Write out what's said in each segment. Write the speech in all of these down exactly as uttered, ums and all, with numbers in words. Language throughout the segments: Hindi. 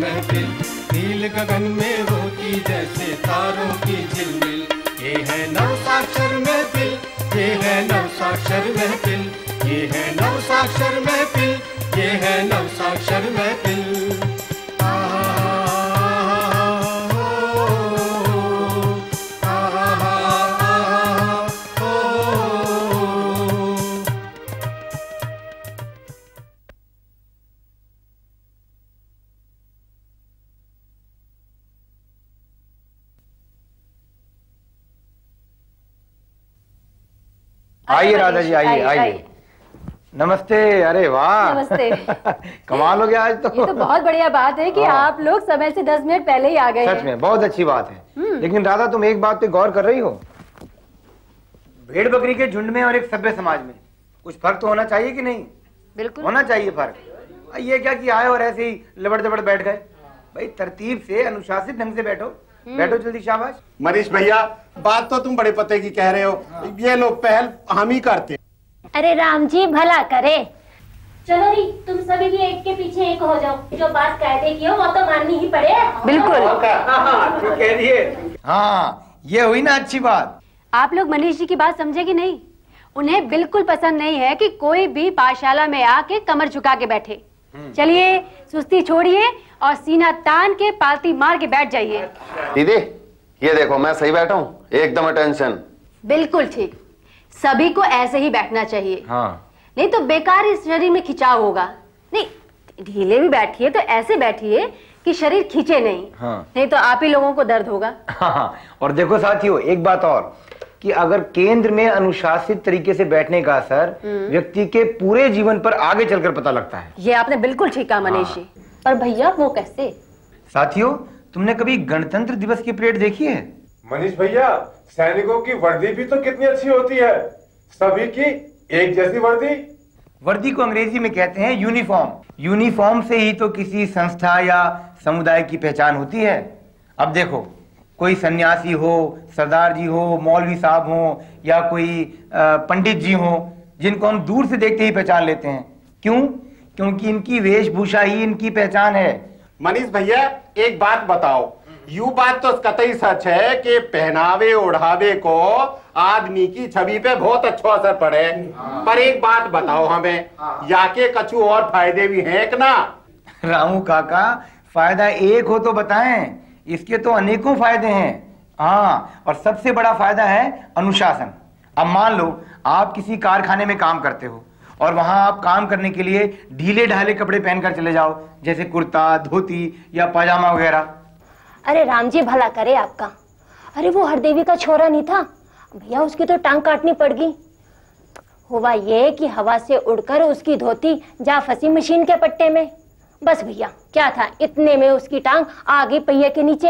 महफिल, नील गगन में होती जैसे तारों की झिलमिल। ये है नवसाक्षर महफिल, ये है नवसाक्षर महफिल, ये है नवसाक्षर महफिल, ये है नवसाक्षर महफिल। आइए राधा जी, आइए आइए। नमस्ते। अरे वाह, नमस्ते। कमाल हो गया आज तो। ये तो बहुत बढ़िया बात है कि आप लोग समय से दस मिनट पहले ही आ गए। सच में बहुत अच्छी बात है। लेकिन राधा, तुम एक बात पे गौर कर रही हो? भेड़ बकरी के झुंड में और एक सभ्य समाज में कुछ फर्क तो होना चाहिए कि नहीं? बिल्कुल होना चाहिए फर्क। ये क्या कि आए और ऐसे ही लबड़ दबड़ बैठ गए? भाई तरतीब से, अनुशासित ढंग से बैठो। बैठो जल्दी, शाबाश। मनीष भैया, बात तो तुम बड़े पते की कह रहे हो। ये लोग पहल हम ही करते। अरे राम जी भला करे। चलो री, तुम सभी भी एक के पीछे एक हो जाओ। जो बात कायदे की हो वो तो माननी ही पड़े। बिल्कुल ठीक कह दिए। हाँ, ये हुई ना अच्छी बात। आप लोग मनीष जी की बात समझे कि नहीं? उन्हें बिल्कुल पसंद नहीं है कि कोई भी पाठशाला में आके कमर झुका के बैठे। चलिए, सुस्ती छोड़िए और सीना तान के पालती मार के बैठ जाइए। दीदी, ये देखो मैं सही बैठा हूँ, एकदम अटेंशन। बिल्कुल ठीक, सभी को ऐसे ही बैठना चाहिए। हाँ। नहीं तो बेकार इस शरीर में खिंचाव होगा। नहीं, ढीले भी बैठिए तो ऐसे बैठिए कि शरीर खींचे नहीं। हाँ। नहीं तो आप ही लोगों को दर्द होगा। हाँ। और देखो साथियों, एक बात और कि अगर केंद्र में अनुशासित तरीके से बैठने का असर व्यक्ति के पूरे जीवन पर आगे चलकर पता लगता है। ये आपने बिल्कुल ठीक कहा मनीष जी। पर भैया वो कैसे? साथियों, तुमने कभी गणतंत्र दिवस की परेड देखी है? मनीष भैया, सैनिकों की वर्दी भी तो कितनी अच्छी होती है, सभी की एक जैसी वर्दी। वर्दी को अंग्रेजी में कहते हैं यूनिफॉर्म। यूनिफॉर्म से ही तो किसी संस्था या समुदाय की पहचान होती है। अब देखो, कोई सन्यासी हो, सरदार जी हो, मौलवी साहब हो या कोई पंडित जी हो, जिनको हम दूर से देखते ही पहचान लेते हैं। क्यों? क्योंकि इनकी वेशभूषा ही इनकी पहचान है। मनीष भैया, एक बात बताओ, यू बात तो कतई सच है कि पहनावे ओढ़ावे को आदमी की छवि पे बहुत अच्छा असर पड़े। पर एक बात बताओ हमें, याके कछु और फायदे भी हैं कि ना? रामू काका, फायदा एक हो तो बताएं, इसके तो अनेकों फायदे हैं। हाँ, और सबसे बड़ा फायदा है अनुशासन। अब मान लो आप किसी कारखाने में काम करते हो और वहां आप काम करने के लिए ढीले ढाले कपड़े पहनकर चले जाओ, जैसे कुर्ता, धोती या पाजामा वगैरह। अरे राम जी भला करे आपका। अरे वो हरदेवी का छोरा नहीं था भैया, उसकी तो टांग काटनी पड़ गई। हुआ ये कि हवा से उड़कर उसकी धोती जा फंसी मशीन के पट्टे में। बस भैया, क्या था, इतने में उसकी टांग आ गई पहिए के नीचे।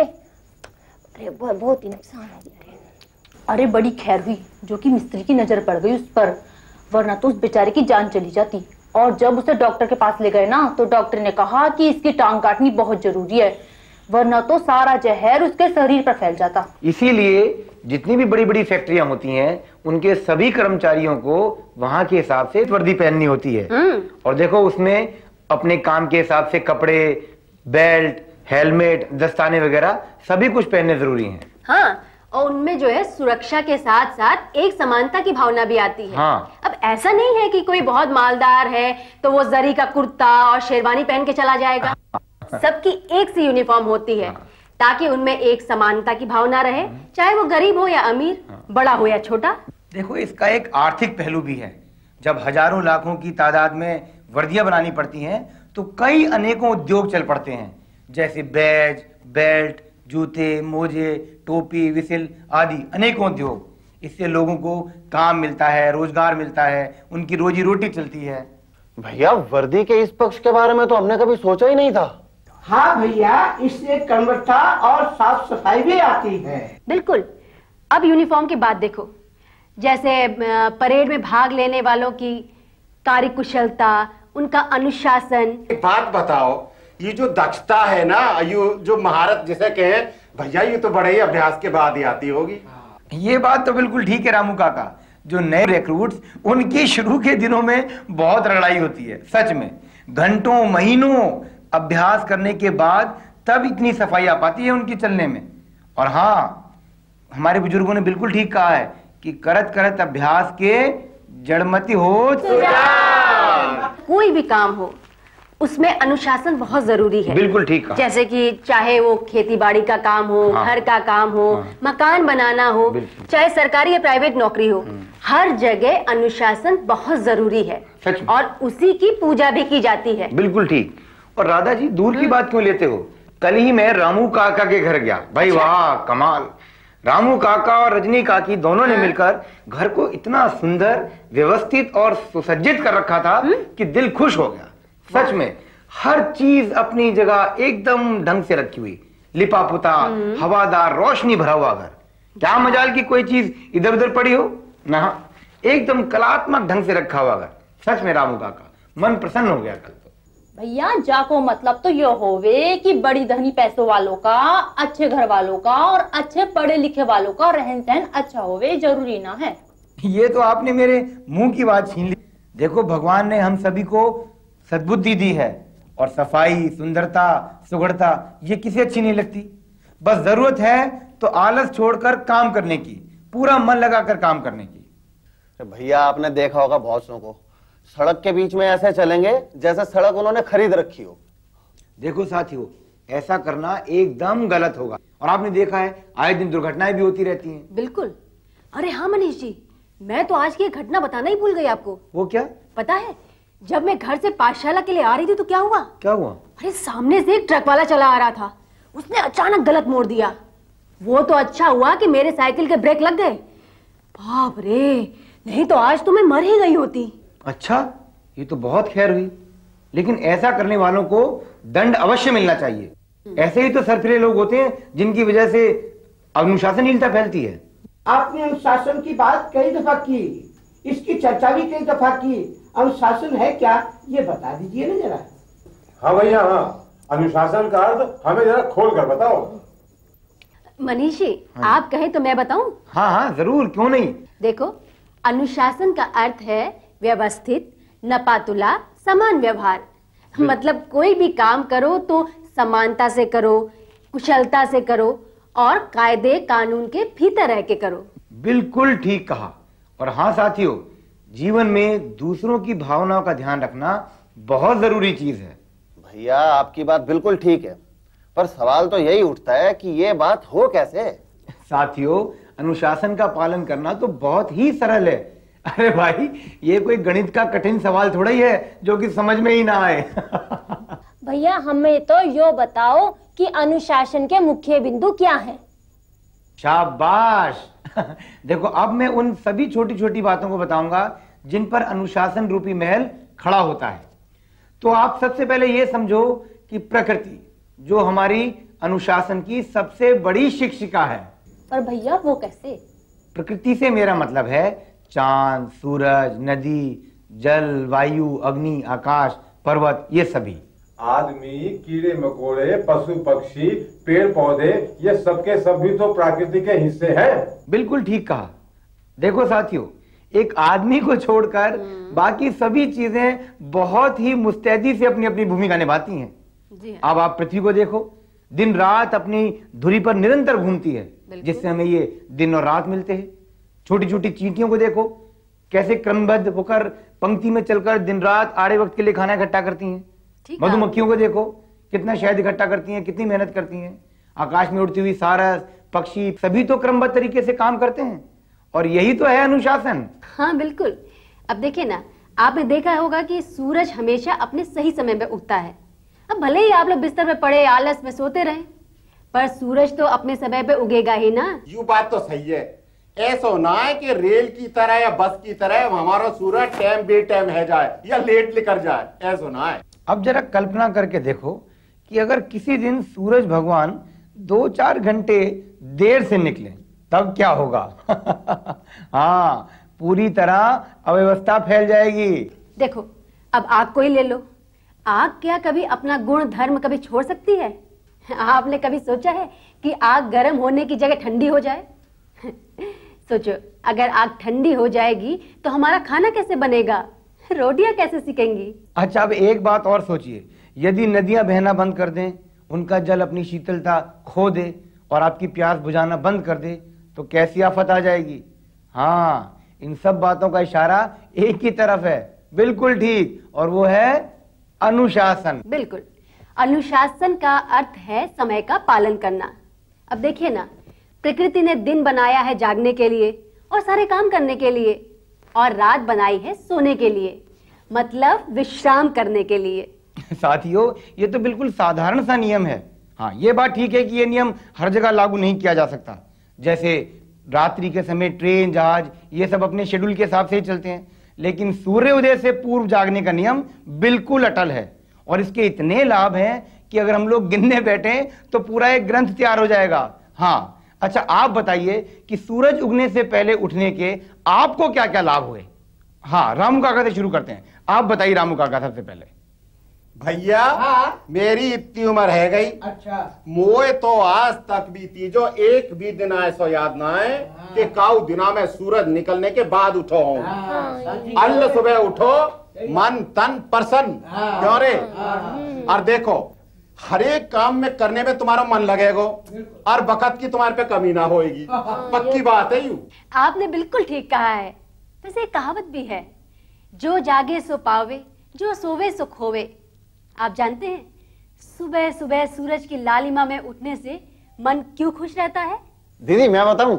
अरे बहुत ही नुकसान हो गया। अरे बड़ी खैर हुई जो कि मिस्त्री की नजर पड़ गई उस पर, वरना तो उस बेचारे की जान चली जाती। और जब उसे डॉक्टर के पास ले गए ना, तो डॉक्टर ने कहा कि इसकी टांग काटनी बहुत जरूरी है, वरना तो सारा जहर उसके शरीर पर फैल जाता। इसीलिए जितनी भी बड़ी बड़ी फैक्ट्रियां होती हैं, उनके सभी कर्मचारियों को वहां के हिसाब से वर्दी पहननी होती है। और देखो, उसमें अपने काम के हिसाब से कपड़े, बेल्ट, हेलमेट, दस्ताने वगैरह सभी कुछ पहनने जरूरी हैं। हाँ, और उनमें जो है सुरक्षा के साथ साथ एक समानता की भावना भी आती है। हाँ। अब ऐसा नहीं है कि कोई बहुत मालदार है तो वो जरी का कुर्ता और शेरवानी पहन के चला जाएगा। सबकी एक सी यूनिफॉर्म होती है ताकि उनमें एक समानता की भावना रहे, चाहे वो गरीब हो या अमीर, बड़ा हो या छोटा। देखो, इसका एक आर्थिक पहलू भी है। जब हजारों लाखों की तादाद में वर्दियां बनानी पड़ती हैं तो कई अनेकों उद्योग चल पड़ते हैं, जैसे बैज, बेल्ट, जूते, मोजे, टोपी, विसिल आदि अनेकों उद्योग। इससे लोगों को काम मिलता है, रोजगार मिलता है, उनकी रोजी रोटी चलती है। भैया, वर्दी के इस पक्ष के बारे में तो हमने कभी सोचा ही नहीं था। हाँ भैया, इससे कर्मठता और साफ सफाई भी आती है। बिल्कुल। अब यूनिफॉर्म की बात देखो, जैसे परेड में भाग लेने वालों की कार्यकुशलता, उनका अनुशासन। एक बात बताओ, ये जो दक्षता है ना, ये जो महारत जिसे कहें भैया, ये तो बड़े ही अभ्यास के बाद ही आती होगी। ये बात तो बिल्कुल ठीक है रामू काका। जो नए रिक्रूट्स, उनकी शुरू के दिनों में बहुत लड़ाई होती है। सच में घंटों, महीनों अभ्यास करने के बाद तब इतनी सफाई आ पाती है उनकी चलने में। और हाँ, हमारे बुजुर्गों ने बिल्कुल ठीक कहा है कि करत करत अभ्यास के जड़मति हो। कोई भी काम हो उसमें अनुशासन बहुत जरूरी है। बिल्कुल ठीक कहा। जैसे कि चाहे वो खेती बाड़ी का काम हो, हाँ। घर का काम हो, हाँ। मकान बनाना हो, चाहे सरकारी या प्राइवेट नौकरी हो, हर जगह अनुशासन बहुत जरूरी है। सच में। और उसी की पूजा भी की जाती है। बिल्कुल ठीक। और राधा जी, दूर की बात क्यों लेते हो? कल ही मैं रामू काका के घर गया। भाई वाह, कमाल। रामू काका और रजनी काकी दोनों ने मिलकर घर को इतना सुंदर, व्यवस्थित और सुसज्जित कर रखा था कि दिल खुश हो गया। सच में हर चीज अपनी जगह एकदम ढंग से रखी हुई, लिपा पुता, हवादार, रोशनी भरा हुआ घर। क्या मजाल की कोई चीज इधर उधर पड़ी हो ना, एकदम कलात्मक ढंग से रखा हुआ घर। सच में रामू काका, मन प्रसन्न हो गया कल तो। भैया जाको मतलब तो ये होवे कि बड़ी धनी पैसों वालों का, अच्छे घर वालों का और अच्छे पढ़े लिखे वालों का रहन सहन अच्छा होवे जरूरी ना है। ये तो आपने मेरे मुंह की बात छीन ली। देखो, भगवान ने हम सभी को सद्बुद्धि दी है और सफाई, सुंदरता, सुगढ़ता ये किसे अच्छी नहीं लगती। बस जरूरत है तो आलस छोड़कर काम करने की, पूरा मन लगाकर काम करने की। भैया आपने देखा होगा बहुत सौ को सड़क के बीच में ऐसे चलेंगे जैसे सड़क उन्होंने खरीद रखी हो। देखो साथियों, ऐसा करना एकदम गलत होगा। और आपने देखा है आए दिन दुर्घटनाएं भी होती रहती हैं। बिल्कुल। अरे हाँ मनीष जी, मैं तो आज की एक घटना बताना ही भूल गई आपको। वो क्या? पता है, जब मैं घर से पाठशाला के लिए आ रही थी तो क्या हुआ? क्या हुआ? अरे सामने से एक ट्रक वाला चला आ रहा था, उसने अचानक गलत मोड़ दिया। वो तो अच्छा हुआ कि मेरे साइकिल के ब्रेक लग गए। बाप रे, नहीं तो आज तो मैं मर ही गई होती। अच्छा, ये तो बहुत खैर हुई, लेकिन ऐसा करने वालों को दंड अवश्य मिलना चाहिए। ऐसे ही तो सरफिरे लोग होते हैं जिनकी वजह से अनुशासनहीनता फैलती है। आपने अनुशासन की बात कई दफा की, इसकी चर्चा भी कई दफा की। अनुशासन है क्या, ये बता दीजिए ना जरा। हाँ भैया, हाँ, अनुशासन का अर्थ हमें जरा खोल कर बताओ। मनीष जी, आप कहें तो मैं बताऊं? हाँ हाँ जरूर, क्यों नहीं। देखो, अनुशासन का अर्थ है व्यवस्थित, नपातुला, समान व्यवहार। मतलब कोई भी काम करो तो समानता से करो, कुशलता से करो और कायदे कानून के भीतर रह के करो। बिल्कुल ठीक कहा। और हाँ साथियों, जीवन में दूसरों की भावनाओं का ध्यान रखना बहुत जरूरी चीज है। भैया आपकी बात बिल्कुल ठीक है, पर सवाल तो यही उठता है कि ये बात हो कैसे। साथियों, अनुशासन का पालन करना तो बहुत ही सरल है। अरे भाई, ये कोई गणित का कठिन सवाल थोड़ा ही है जो कि समझ में ही ना आए। भैया हमें तो यो बताओ कि अनुशासन के मुख्य बिंदु क्या हैं? शाबाश। देखो, अब मैं उन सभी छोटी छोटी बातों को बताऊंगा जिन पर अनुशासन रूपी महल खड़ा होता है। तो आप सबसे पहले ये समझो कि प्रकृति जो हमारी अनुशासन की सबसे बड़ी शिक्षिका है। पर भैया वो कैसे? प्रकृति से मेरा मतलब है चांद, सूरज, नदी, जल, वायु, अग्नि, आकाश, पर्वत, ये सभी। आदमी, कीड़े मकोड़े, पशु पक्षी, पेड़ पौधे, ये सबके सब भी तो प्रकृति के हिस्से हैं। बिल्कुल ठीक कहा। देखो साथियों, एक आदमी को छोड़कर बाकी सभी चीजें बहुत ही मुस्तैदी से अपनी अपनी भूमिका निभाती हैं। अब आप पृथ्वी को देखो, दिन रात अपनी धुरी पर निरंतर घूमती है, जिससे हमें ये दिन और रात मिलते हैं। छोटी छोटी चींटियों को देखो, कैसे क्रमबद्ध होकर पंक्ति में चलकर दिन रात आड़े वक्त के लिए खाना इकट्ठा करती हैं। मधुमक्खियों को देखो, कितना शहद इकट्ठा करती हैं, कितनी मेहनत करती हैं। आकाश में उड़ती हुई सारस, पक्षी, सभी तो क्रमबद्ध तरीके से काम करते हैं, और यही तो है अनुशासन। हाँ बिल्कुल। अब देखिए ना, आपने देखा होगा कि सूरज हमेशा अपने सही समय में उगता है। अब भले ही आप लोग बिस्तर में पड़े आलस में सोते रहे, पर सूरज तो अपने समय पे उगेगा ही ना। यू बात तो सही है। ऐसा ना है कि रेल की तरह या बस की तरह हमारा सूरज टाइम बे टाइम है जाए या लेट लेकर जाए, ऐसा ना है। अब जरा कल्पना करके देखो कि अगर किसी दिन सूरज भगवान दो चार घंटे देर से निकले तब क्या होगा? हाँ, पूरी तरह अव्यवस्था फैल जाएगी। देखो, अब आग को ही ले लो। आग क्या कभी अपना गुण धर्म कभी छोड़ सकती है? आपने कभी सोचा है कि आग गर्म होने की जगह ठंडी हो जाए? सोचो, अगर आग ठंडी हो जाएगी तो हमारा खाना कैसे बनेगा, रोटियां कैसे सिकेंगी? अच्छा, अब एक बात और सोचिए यदि नदियां बहना बंद कर दें, उनका जल अपनी शीतलता खो दे और आपकी प्यास बुझाना बंद कर दे तो कैसी आफत आ जाएगी। हाँ, इन सब बातों का इशारा एक ही तरफ है, बिल्कुल ठीक, और वो है अनुशासन। बिल्कुल, अनुशासन का अर्थ है समय का पालन करना। अब देखिए ना, प्रकृति ने दिन बनाया है जागने के लिए और सारे काम करने के लिए, और रात बनाई है सोने के लिए, मतलब विश्राम करने के लिए। साथियों, ये तो बिल्कुल साधारण सा नियम है। हाँ, ये बात ठीक है कि ये नियम हर जगह लागू नहीं किया जा सकता। जैसे रात्रि के समय ट्रेन, जहाज, ये सब अपने शेड्यूल के हिसाब से ही चलते हैं, लेकिन सूर्योदय से पूर्व जागने का नियम बिल्कुल अटल है। और इसके इतने लाभ हैं कि अगर हम लोग गिनने बैठे तो पूरा एक ग्रंथ तैयार हो जाएगा। हाँ, अच्छा आप बताइए कि सूरज उगने से पहले उठने के आपको क्या क्या लाभ हुए। हाँ, रामू काका से शुरू करते हैं। आप बताइए रामू काका सबसे पहले। भैया, हाँ? मेरी इतनी उम्र है गई, अच्छा मोए तो आज तक बीती जो एक भी दिन ऐसा याद ना है हाँ। कि काऊ दिना में सूरज निकलने के बाद उठो हूँ। हाँ। अल्ल सुबह उठो, मन तन प्रसन्न, हाँ। क्यों रे? हाँ। और देखो, हर एक काम में करने में तुम्हारा मन लगेगा और वक्त की तुम्हारे पे कमी ना होएगी। हाँ। पक्की बात है। यू आपने बिल्कुल ठीक कहा है। वैसे एक कहावत भी है, जो जागे सो पावे, जो सोवे सो खोवे। आप जानते हैं सुबह सुबह सूरज की लालिमा में उठने से मन क्यों खुश रहता है? दीदी मैं बताऊं,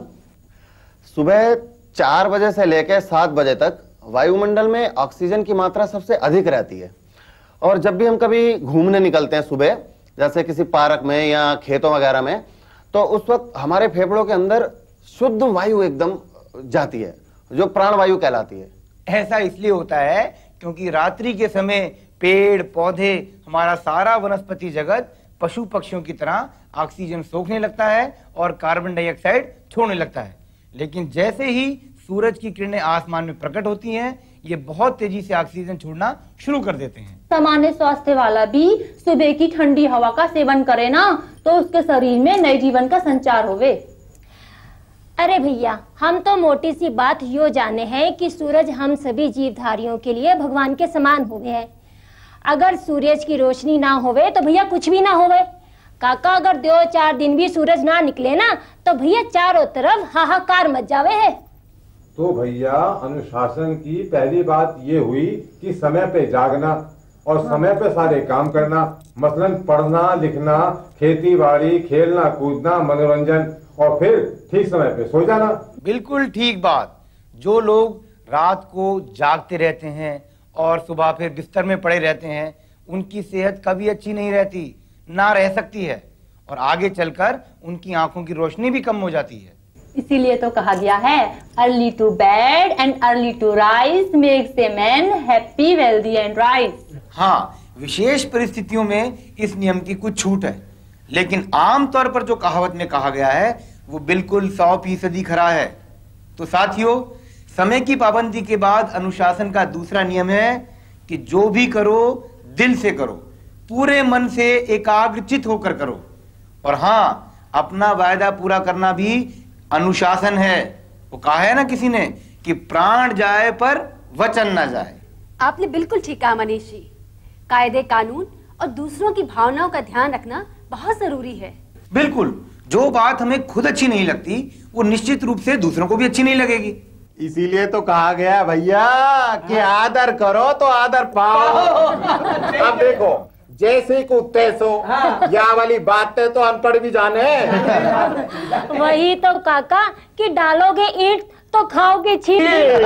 सुबह चार बजे से लेकर सात बजे तक वायुमंडल में ऑक्सीजन की मात्रा सबसे अधिक रहती है। और जब भी हम कभी घूमने निकलते हैं सुबह, जैसे किसी पार्क में या खेतों वगैरह में, तो उस वक्त हमारे फेफड़ों के अंदर शुद्ध वायु एकदम जाती है, जो प्राण वायु कहलाती है। ऐसा इसलिए होता है क्योंकि रात्रि के समय पेड़ पौधे, हमारा सारा वनस्पति जगत पशु पक्षियों की तरह ऑक्सीजन सोखने लगता है और कार्बन डाइऑक्साइड छोड़ने लगता है। लेकिन जैसे ही सूरज की किरणें आसमान में प्रकट होती हैं, ये बहुत तेजी से ऑक्सीजन छोड़ना शुरू कर देते हैं। सामान्य स्वास्थ्य वाला भी सुबह की ठंडी हवा का सेवन करे ना, तो उसके शरीर में नए जीवन का संचार होवे। अरे भैया, हम तो मोटी सी बात यो जाने हैं कि सूरज हम सभी जीवधारियों के लिए भगवान के समान हुए हैं। अगर सूरज की रोशनी ना होवे तो भैया कुछ भी ना होवे। काका, अगर दो चार दिन भी सूरज ना निकले ना तो भैया चारों तरफ हाहाकार मच जावे है। तो भैया, अनुशासन की पहली बात ये हुई कि समय पे जागना और समय पे सारे काम करना, मसलन पढ़ना लिखना, खेती बाड़ी, खेलना कूदना, मनोरंजन, और फिर ठीक समय पे सो जाना। बिल्कुल ठीक बात। जो लोग रात को जागते रहते हैं और सुबह फिर बिस्तर में पड़े रहते हैं, उनकी सेहत कभी अच्छी नहीं रहती, ना रह सकती है, और आगे चलकर उनकी आंखों की रोशनी भी कम हो जाती है। इसीलिए तो कहा गया है, early to bed and early to rise makes a man happy, wealthy and rise. हाँ, विशेष परिस्थितियों में इस नियम की कुछ छूट है, लेकिन आमतौर पर जो कहावत में कहा गया है वो बिल्कुल सौ फीसदी खरा है। तो साथियों, समय की पाबंदी के बाद अनुशासन का दूसरा नियम है कि जो भी करो दिल से करो, पूरे मन से एकाग्रचित होकर करो। और हाँ, अपना वायदा पूरा करना भी अनुशासन है। वो कहा है ना किसी ने कि प्राण जाए पर वचन ना जाए। आपने बिल्कुल ठीक कहा मनीष जी। कायदे कानून और दूसरों की भावनाओं का ध्यान रखना बहुत जरूरी है। बिल्कुल, जो बात हमें खुद अच्छी नहीं लगती वो निश्चित रूप से दूसरों को भी अच्छी नहीं लगेगी। इसीलिए तो कहा गया भैया कि आदर करो तो आदर पाओ। अब देखो, जैसे कुत्ते सो, या वाली बातें तो अनपढ़ भी जाने। वही तो काका कि डालोगे ईंट तो खाओगे छींट।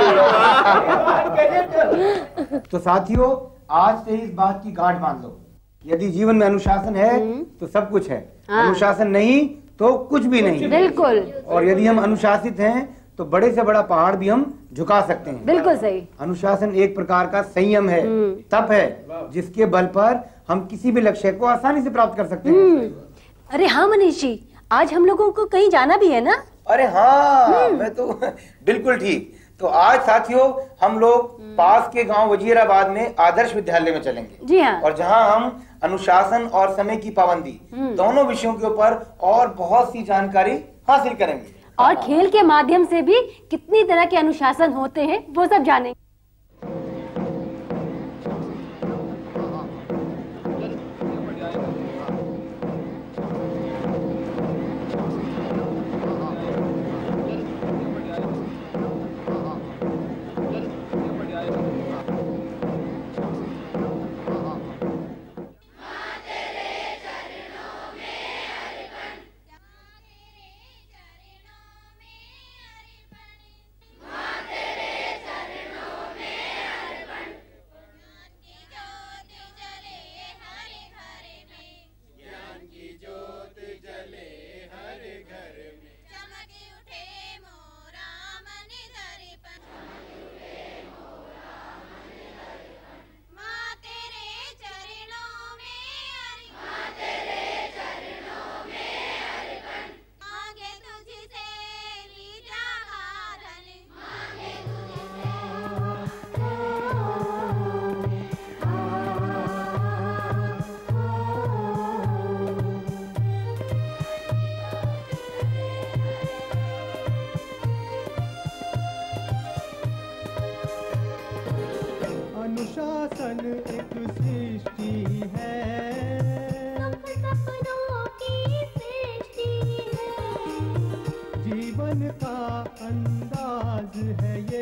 तो साथियों, आज से इस बात की गांठ बांध लो, यदि जीवन में अनुशासन है तो सब कुछ है, हाँ। अनुशासन नहीं तो कुछ भी नहीं। बिल्कुल। और यदि हम अनुशासित हैं तो बड़े से बड़ा पहाड़ भी हम झुका सकते हैं। बिल्कुल सही। अनुशासन एक प्रकार का संयम है, तप है, जिसके बल पर हम किसी भी लक्ष्य को आसानी से प्राप्त कर सकते हैं। अरे हाँ मनीष जी, आज हम लोगों को कहीं जाना भी है ना? अरे हाँ, मैं तो बिल्कुल ठीक। तो आज साथियों, हम लोग पास के गांव वजीराबाद में आदर्श विद्यालय में चलेंगे। जी हाँ। और जहां हम अनुशासन और समय की पाबंदी दोनों विषयों के ऊपर और बहुत सी जानकारी हासिल करेंगे। और खेल के माध्यम से भी कितनी तरह के अनुशासन होते हैं वो सब जानेंगे।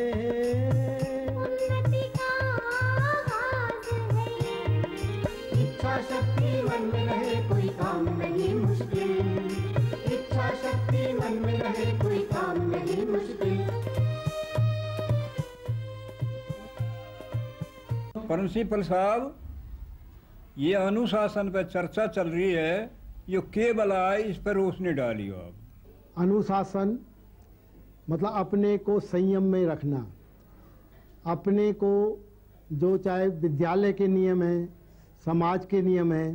उन्नति का आगाज है। इच्छा शक्ति मन में रहे कोई काम नहीं मुश्किल, इच्छा शक्ति मन में रहे कोई काम नहीं मुश्किल। प्रिंसिपल साहब, ये अनुशासन पर चर्चा चल रही है, ये केवल आए इस पर रोशनी डालियो आप। अनुशासन मतलब अपने को संयम में रखना, अपने को जो चाहे विद्यालय के नियम हैं, समाज के नियम हैं,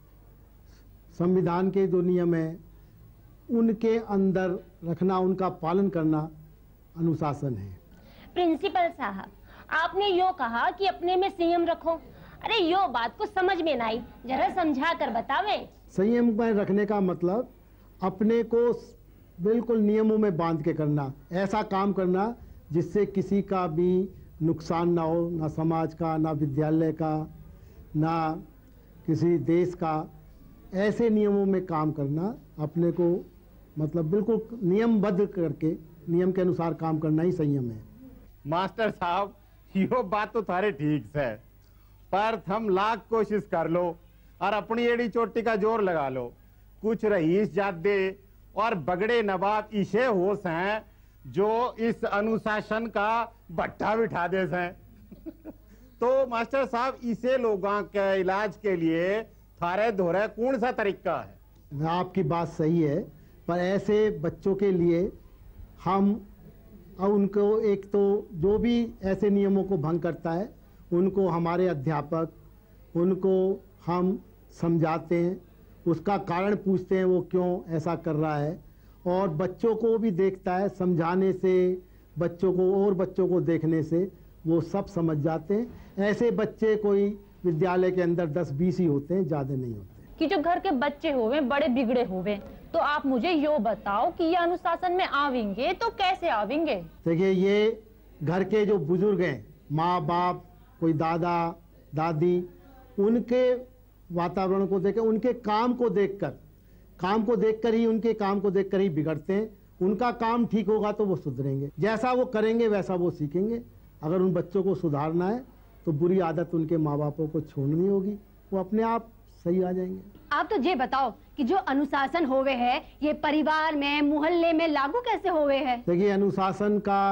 संविधान के जो नियम हैं, उनके अंदर रखना, उनका पालन करना अनुशासन है। प्रिंसिपल साहब, आपने यो कहा कि अपने में संयम रखो, अरे यो बात को समझ में ना आई, जरा समझा कर बतावे। संयम में रखने का मतलब अपने को बिल्कुल नियमों में बांध के करना, ऐसा काम करना जिससे किसी का भी नुकसान ना हो, ना समाज का, ना विद्यालय का, ना किसी देश का। ऐसे नियमों में काम करना, अपने को मतलब बिल्कुल नियमबद्ध करके नियम के अनुसार काम करना ही संयम है। मास्टर साहब, यो बात तो थारे ठीक है, पर थम लाख कोशिश कर लो और अपनी एड़ी चोटी का जोर लगा लो, कुछ रईस जादे और बगड़े नवाब इसे होश हैं जो इस अनुशासन का भट्ठा बिठा दे हैं। तो मास्टर साहब, इसे लोगों के इलाज के लिए थारे धोरे कौन सा तरीका है? आपकी बात सही है, पर ऐसे बच्चों के लिए हम अब उनको एक तो जो भी ऐसे नियमों को भंग करता है उनको हमारे अध्यापक, उनको हम समझाते हैं, उसका कारण पूछते हैं वो क्यों ऐसा कर रहा है, और बच्चों को भी देखता है, समझाने से बच्चों को और बच्चों को देखने से वो सब समझ जाते हैं। ऐसे बच्चे कोई विद्यालय के अंदर दस बीस ही होते हैं, ज़्यादा नहीं होते। कि जो घर के बच्चे होवे बड़े बिगड़े होवे, तो आप मुझे यो बताओ कि ये अनुशासन में आवेंगे तो कैसे आवेंगे? देखिए, ये घर के जो बुजुर्ग हैं, माँ बाप, कोई दादा दादी, उनके वातावरण को देखकर, उनके काम को देखकर काम को देखकर ही उनके काम को देखकर ही बिगड़ते हैं। उनका काम ठीक होगा तो वो सुधरेंगे, जैसा वो करेंगे वैसा वो सीखेंगे। अगर उन बच्चों को सुधारना है तो बुरी आदत उनके माँ बापों को छोड़नी होगी, वो अपने आप सही आ जाएंगे। आप तो ये बताओ कि जो अनुशासन होवे है ये परिवार में, मोहल्ले में लागू कैसे होवे है? देखिए, अनुशासन का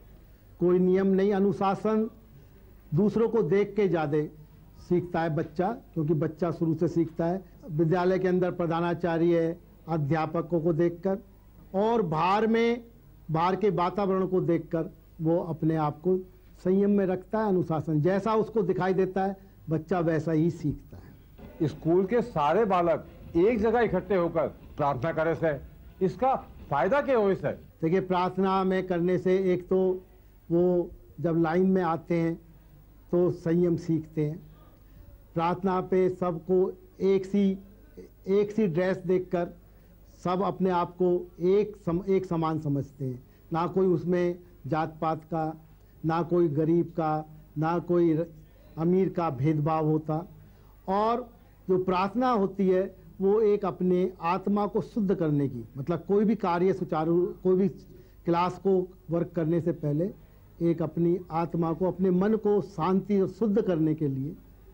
कोई नियम नहीं, अनुशासन दूसरों को देख के ज्यादा सीखता है बच्चा, क्योंकि बच्चा शुरू से सीखता है विद्यालय के अंदर प्रधानाचार्य, अध्यापकों को देखकर, और बाहर में बाहर के वातावरण को देखकर वो अपने आप को संयम में रखता है। अनुशासन जैसा उसको दिखाई देता है बच्चा वैसा ही सीखता है। स्कूल के सारे बालक एक जगह इकट्ठे होकर प्रार्थना करे से इसका फायदा क्या हो? सर देखिए, प्रार्थना में करने से एक तो वो जब लाइन में आते हैं तो संयम सीखते हैं। प्रार्थना पे सबको एक सी एक सी ड्रेस देखकर सब अपने आप को एक सम, एक समान समझते हैं, ना कोई उसमें जात पात का, ना कोई गरीब का, ना कोई अमीर का भेदभाव होता। और जो प्रार्थना होती है वो एक अपने आत्मा को शुद्ध करने की, मतलब कोई भी कार्य सुचारू, कोई भी क्लास को वर्क करने से पहले एक अपनी आत्मा को, अपने मन को शांति और शुद्ध करने के लिए।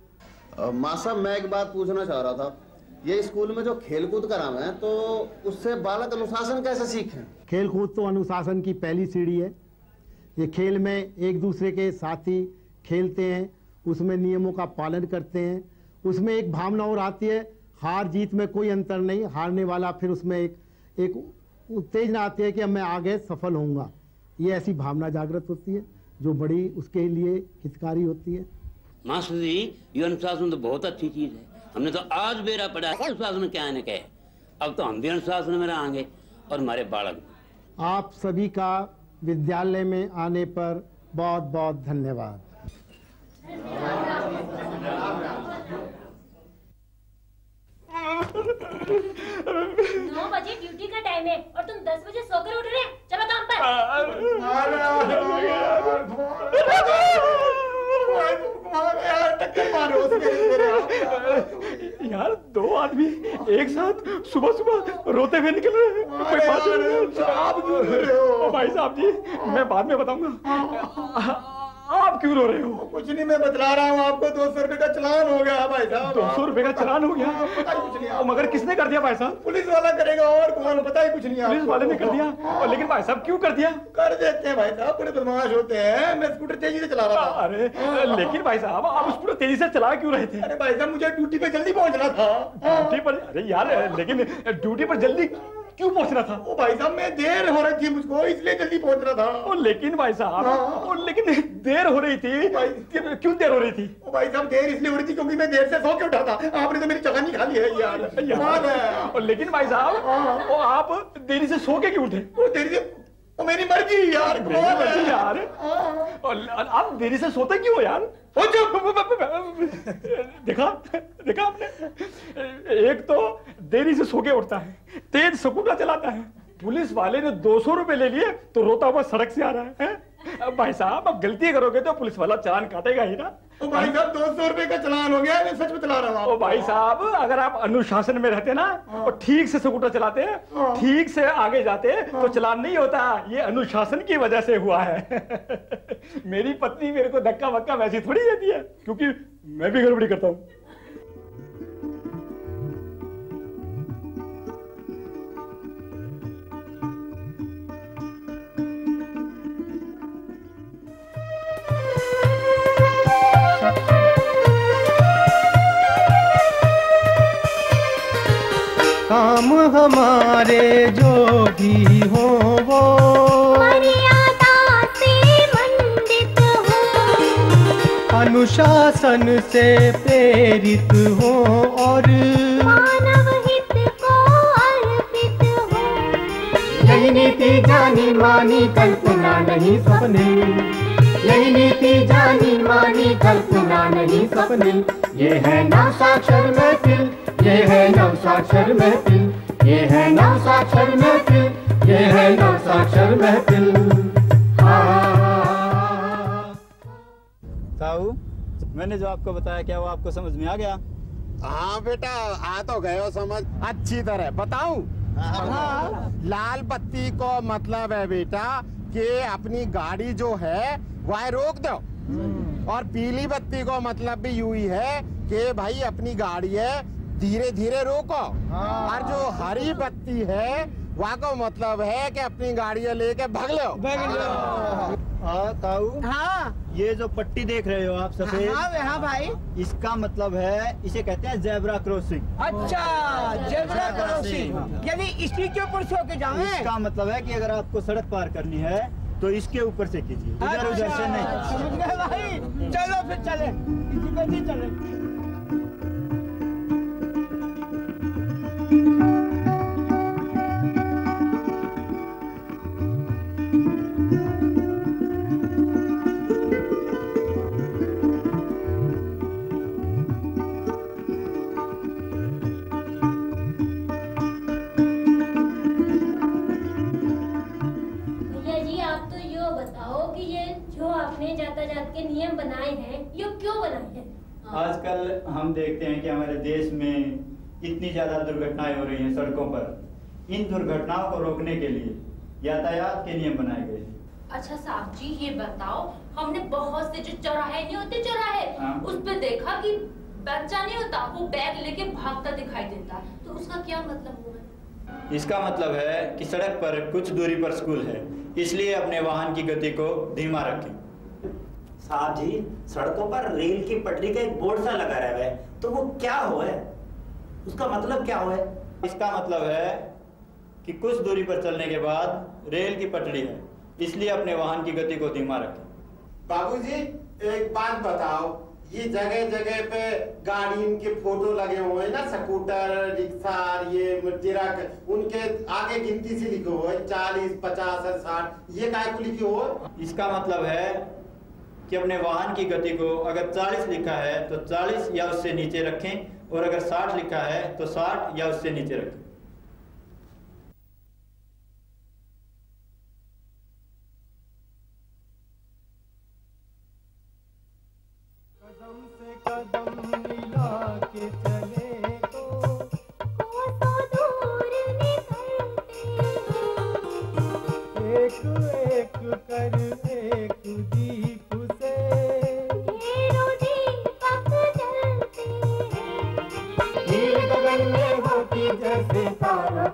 माँ साहब, मैं एक बात पूछना चाह रहा था, ये स्कूल में जो खेलकूद कराना है तो उससे बालक अनुशासन कैसे सीखें? खेलकूद तो अनुशासन की पहली सीढ़ी है। ये खेल में एक दूसरे के साथी खेलते हैं, उसमें नियमों का पालन करते हैं, उसमें एक भावना और आती है, हार जीत में कोई अंतर नहीं, हारने वाला फिर उसमें एक एक उत्तेजना आती है कि अब मैं आगे सफल होऊंगा। ये ऐसी भावना जागृत होती है जो बड़ी उसके लिए हितकारी होती है। मास्टर जी, ये अनुशासन तो बहुत अच्छी चीज है, हमने तो आज बेरा पड़ा है अनुशासन क्या है कहे, अब तो हम भी अनुशासन में रहेंगे और हमारे बालक। आप सभी का विद्यालय में आने पर बहुत बहुत धन्यवाद। नौ बजे ड्यूटी का टाइम है और तुम दस बजे सोकर उठ रहे हैं, चलो काम पर। यार, दो आदमी एक साथ सुबह सुबह रोते हुए निकल रहे हैं। कोई बात नहीं। आप क्यों रो रहे हो? भाई साहब जी, मैं बाद में बताऊंगा। आप क्यों रो रहे हो? कुछ नहीं, मैं बतला रहा हूँ आपको। दो सौ रुपए का चलान हो गया भाई साहब। दो सौ रुपए का चलान हो गया? पता ही कुछ नहीं। मगर किसने कर दिया भाई साहब? पुलिस वाला करेगा और कौन, पता ही कुछ नहीं। पुलिस वाले ने कर दिया? और लेकिन भाई साहब क्यों कर दिया? कर देते हैं भाई साहब, बड़े बदमाश होते हैं। मैं स्कूटर तेजी से चला रहा था। अरे लेकिन भाई साहब आप स्कूटर तेजी से चला क्यों रहे थे? अरे भाई साहब मुझे ड्यूटी पे जल्दी पहुंचना था। ड्यूटी पर? अरे यार लेकिन ड्यूटी पर जल्दी क्यों पहुंचना था? ओ भाई साहब मैं देर हो रही थी मुझको, इसलिए जल्दी पहुंच रहा था। ओ लेकिन भाई साहब, ओ लेकिन देर हो रही थी, क्यों देर हो रही थी? ओ भाई साहब देर इसलिए हो रही थी क्योंकि मैं देर से सो के उठा था। आपने तो मेरी जगह नहीं खाली है यार, याद है। और लेकिन भाई साहब ओ आप देरी से सो के क्यों उठे? वो देरी से, वो मेरी मर्जी यार। मेरी मर्जी यार। और आप देरी से सोते क्यों यार? देखा देखा आपने, एक तो देरी से सो के उठता है, तेज स्कूटर चलाता है, पुलिस वाले ने दो सौ रुपए ले लिए तो रोता हुआ सड़क से आ रहा है, है? भाई साहब अब गलती करोगे तो पुलिस वाला चालान काटेगा ही ना। ओ भाई साहब दो सौ रुपए का चालान हो गया, मैं सच बता रहा हूँ। ओ भाई साहब अगर आप अनुशासन में रहते ना और ठीक से स्कूटर चलाते, ठीक से आगे जाते तो चालान नहीं होता। ये अनुशासन की वजह से हुआ है। मेरी पत्नी मेरे को धक्का वक्का वैसी थोड़ी देती है, क्योंकि मैं भी गड़बड़ी करता हूँ। काम हमारे जो भी हो वो मर्यादा से मंडित हो, अनुशासन से प्रेरित हो और मानव हित को अर्पित हो। यही नीति जानी मानी कल्पना नहीं सपने, यही नीति जानी मानी कल्पना नहीं सपने। ये है नवसाक्षर महफिल, ये है नवसाक्षर महफिल, ये है नवसाक्षर महफिल, ये है नवसाक्षर महफिल। ताऊ, मैंने जो आपको बताया क्या वो आपको समझ में आ गया? हाँ बेटा आ तो गए समझ अच्छी तरह। बताऊं? हाँ। लाल बत्ती को मतलब है बेटा कि अपनी गाड़ी जो है वह रोक दो, और पीली बत्ती को मतलब भी यूं ही है कि भाई अपनी गाड़ी है धीरे धीरे रोको। और जो हरी बत्ती है वहाँ को मतलब है कि अपनी गाड़ियाँ लेके भाग लो। हाँ ताऊ, हाँ ये जो पट्टी देख रहे हो आप सफेद, हाँ, हाँ भाई, इसका मतलब है, इसे कहते हैं जेब्रा क्रॉसिंग। अच्छा जेब्रा क्रॉसिंग, यानी इसकी के ऊपर से होके जाओ। इसका मतलब है कि अगर आपको सड़क पार करनी है तो इसके ऊपर से कीजिए, इधर उधर से नहीं। समझ गए भाई, चलो फिर चले, इसी पे ही चले। यातायात के नियम बनाए हैं, ये क्यों बनाए हैं? आजकल हम देखते हैं कि हमारे देश में इतनी ज्यादा दुर्घटनाएं हो रही हैं सड़कों पर। इन दुर्घटनाओं को रोकने के लिए यातायात के नियम बनाए गए। अच्छा साहब जी ये बताओ, हमने बहुत से जो चौराहे नहीं होते चौराहे, उस पे देखा कि बच्चा नहीं होता वो बैग लेके भागता दिखाई देता, तो उसका क्या मतलब हुआ? इसका मतलब है कि सड़क पर कुछ दूरी पर स्कूल है, इसलिए अपने वाहन की गति को धीमा रखें। साहब जी सड़कों पर रेल की पटरी का एक बोर्ड सा लगा रहा है, तो वो क्या हो है? उसका मतलब क्या हो है? इसका मतलब है कि कुछ दूरी पर चलने के बाद रेल की पटरी है, इसलिए अपने वाहन की गति को धीमा रखें। बाबूजी एक बात बताओ, ये जगह जगह पे गाड़ियों के फोटो लगे हुए हैं ना, स्कूटर रिक्शा ये ट्रक, उनके आगे गिनती से लिखे हुए चालीस पचास साठ, ये काय को लिखे हुए? इसका मतलब है कि अपने वाहन की गति को अगर चालीस लिखा है तो चालीस या उससे नीचे रखें, और अगर साठ लिखा है तो साठ या उससे नीचे रखें। कदम से कदम मिला के चले तो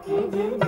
दिन